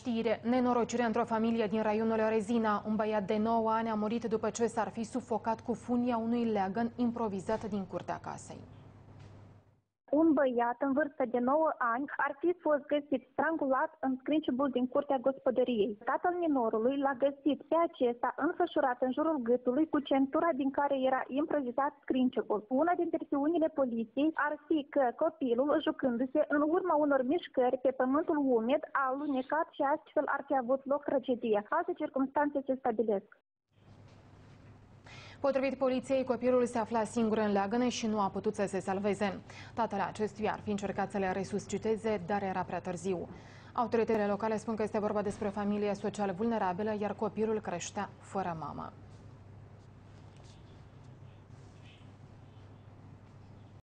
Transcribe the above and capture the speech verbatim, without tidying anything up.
știre, nenorocire într-o familie din raionul Rezina. Un băiat de nouă ani a murit după ce s-ar fi sufocat cu funia unui leagăn improvizat din curtea casei. Un băiat în vârstă de nouă ani ar fi fost găsit strangulat în scrânciubul din curtea gospodăriei. Tatăl minorului l-a găsit pe acesta înfășurat în jurul gâtului cu centura din care era improvizat scrânciubul. Una din versiunile poliției ar fi că copilul, jucându-se în urma unor mișcări pe pământul umed, a alunecat și astfel ar fi avut loc tragedia. Alte circumstanțe se stabilesc. Potrivit poliției, copilul se afla singur în leagăne și nu a putut să se salveze. Tatăl acestuia ar fi încercat să le resusciteze, dar era prea târziu. Autoritățile locale spun că este vorba despre o familie social vulnerabilă, iar copilul creștea fără mamă.